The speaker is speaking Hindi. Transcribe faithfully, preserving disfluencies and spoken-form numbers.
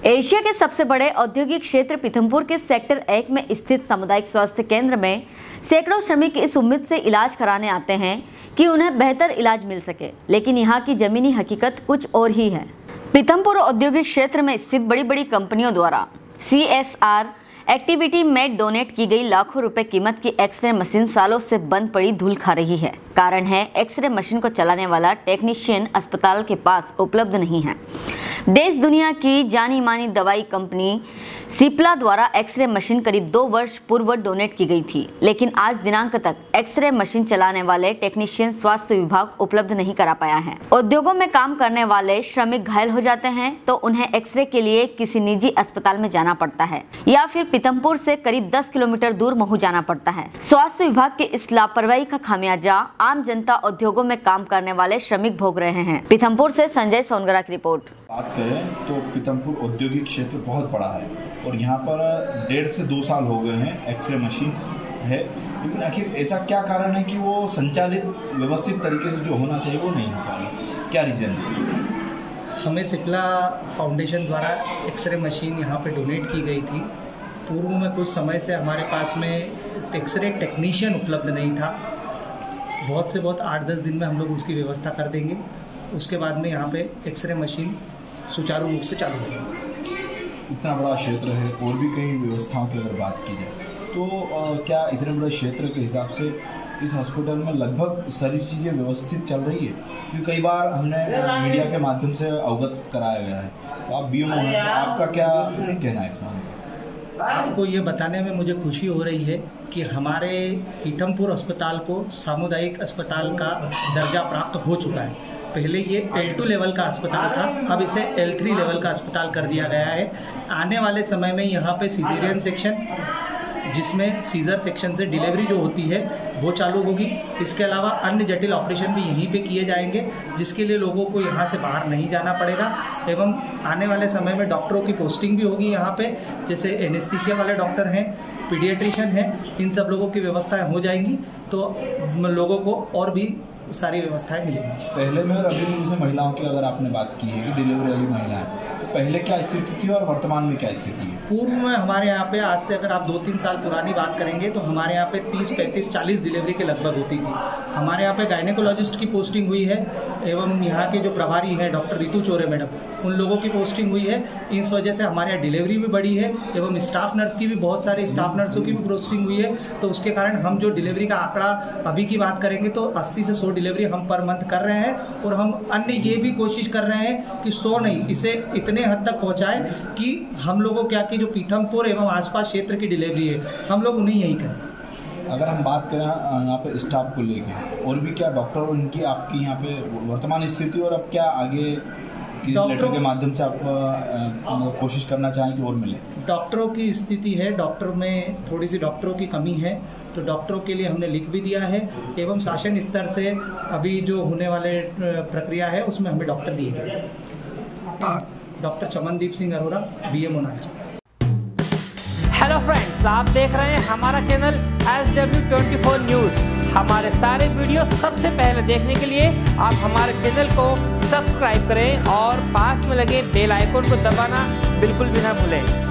एशिया के सबसे बड़े औद्योगिक क्षेत्र पीथमपुर के सेक्टर एक में स्थित सामुदायिक स्वास्थ्य केंद्र में सैकड़ों श्रमिक इस उम्मीद से इलाज कराने आते हैं कि उन्हें बेहतर इलाज मिल सके, लेकिन यहाँ की जमीनी हकीकत कुछ और ही है। पीथमपुर औद्योगिक क्षेत्र में स्थित बड़ी बड़ी कंपनियों द्वारा सी एस आर एक्टिविटी में डोनेट की गई लाखों रुपए कीमत की एक्सरे मशीन सालों से बंद पड़ी धूल खा रही है। कारण है एक्सरे मशीन को चलाने वाला टेक्नीशियन अस्पताल के पास उपलब्ध नहीं है। देश दुनिया की जानी मानी दवाई कंपनी सिप्ला द्वारा एक्सरे मशीन करीब दो वर्ष पूर्व डोनेट की गई थी, लेकिन आज दिनांक तक एक्सरे मशीन चलाने वाले टेक्नीशियन स्वास्थ्य विभाग उपलब्ध नहीं करा पाया है। उद्योगों में काम करने वाले श्रमिक घायल हो जाते हैं तो उन्हें एक्सरे के लिए किसी निजी अस्पताल में जाना पड़ता है या फिर पीथमपुर से करीब दस किलोमीटर दूर महू जाना पड़ता है। स्वास्थ्य विभाग के इस लापरवाही का खामियाजा आम जनता, उद्योगों में काम करने वाले श्रमिक भोग रहे हैं। पीथमपुर से संजय सोनगरा की रिपोर्ट। बात करें तो पीथमपुर औद्योगिक क्षेत्र बहुत बड़ा है और यहाँ पर डेढ़ से दो साल हो गए हैं एक्सरे मशीन है, लेकिन आखिर ऐसा क्या कारण है कि वो संचालित व्यवस्थित तरीके से जो होना चाहिए वो नहीं हो पा रहा? क्या रीजन है? हमें सिप्ला फाउंडेशन द्वारा एक्सरे मशीन यहाँ पे डोनेट की गई थी। पूर्व में कुछ समय से हमारे पास में एक्सरे टेक्नीशियन उपलब्ध नहीं था। बहुत से बहुत आठ दस दिन में हम लोग उसकी व्यवस्था कर देंगे। उसके बाद में यहाँ पे एक्सरे मशीन सुचारू रूप से चालू होगी। इतना बड़ा क्षेत्र है और भी कई व्यवस्थाओं की अगर बात की जाए तो आ, क्या इतने बड़े क्षेत्र के हिसाब से इस हॉस्पिटल में लगभग सारी चीज़ें व्यवस्थित चल रही है? क्योंकि कई बार हमने मीडिया के माध्यम से अवगत कराया गया है, तो आप बी एम ओ हैं, तो आपका क्या कहना है इस मामले? आपको ये बताने में मुझे खुशी हो रही है कि हमारे पीथमपुर अस्पताल को सामुदायिक अस्पताल का दर्जा प्राप्त हो चुका है। पहले ये एल टू लेवल का अस्पताल था, अब इसे एल थ्री लेवल का अस्पताल कर दिया गया है। आने वाले समय में यहाँ पे सीजरियन सेक्शन, जिसमें सीजर सेक्शन से डिलीवरी जो होती है वो चालू होगी। इसके अलावा अन्य जटिल ऑपरेशन भी यहीं पे किए जाएंगे, जिसके लिए लोगों को यहाँ से बाहर नहीं जाना पड़ेगा। एवं आने वाले समय में डॉक्टरों की पोस्टिंग भी होगी यहाँ पे, जैसे एनेस्थीसिया वाले डॉक्टर हैं, पीडियाट्रिशियन हैं, इन सब लोगों की व्यवस्थाएं हो जाएंगी तो लोगों को और भी सारी व्यवस्थाएं मिलेंगी। पहले में और अभी में जैसे महिलाओं की अगर आपने बात की है कि डिलीवरी वाली महिलाएं, तो पहले क्या स्थिति थी और वर्तमान में क्या स्थिति है? पूर्व में हमारे यहाँ पे आज से अगर आप दो तीन साल पुरानी बात करेंगे तो हमारे यहाँ पे तीस पैंतीस चालीस डिलीवरी के लगभग होती थी। हमारे यहाँ पे गायनेकोलॉजिस्ट की पोस्टिंग हुई है एवं यहाँ के जो प्रभारी हैं डॉक्टर रितु चोरे मैडम, उन लोगों की पोस्टिंग हुई है। इस वजह से हमारे यहाँ डिलीवरी भी बढ़ी है एवं स्टाफ नर्स की भी, बहुत सारे स्टाफ नर्सों की भी पोस्टिंग हुई है। तो उसके कारण हम जो डिलीवरी का आंकड़ा अभी की बात करेंगे तो अस्सी से सौ डिलीवरी हम पर मंथ कर रहे हैं और हम अन्य ये भी कोशिश कर रहे हैं कि सौ नहीं, इसे इतने हद तक पहुंचाएं कि हम लोगों क्या कि जो पीथमपुर एवं आसपास क्षेत्र की डिलीवरी है हम लोग उन्हें यही करें। अगर हम बात करें यहाँ पे स्टाफ को लेके, और भी क्या डॉक्टर और इनकी आपकी यहाँ पे वर्तमान स्थिति और अब क्या आगे की लेटर के माध्यम से आप कोशिश करना चाहें कि और मिले? डॉक्टरों की स्थिति है, डॉक्टर में थोड़ी सी डॉक्टरों की कमी है, तो डॉक्टरों के लिए हमने लिख भी दिया है एवं शासन स्तर से अभी जो होने वाले प्रक्रिया है उसमें हमें डॉक्टर दिए गए। Doctor Chamandeep Singh Arora, B M O नागरिक। हेलो फ्रेंड्स, आप देख रहे हैं हमारा channel S W twenty four news. हमारे सारे वीडियो सबसे पहले देखने के लिए आप हमारे चैनल को सब्सक्राइब करें और पास में लगे बेल आइकन को दबाना बिल्कुल भी ना भूलें।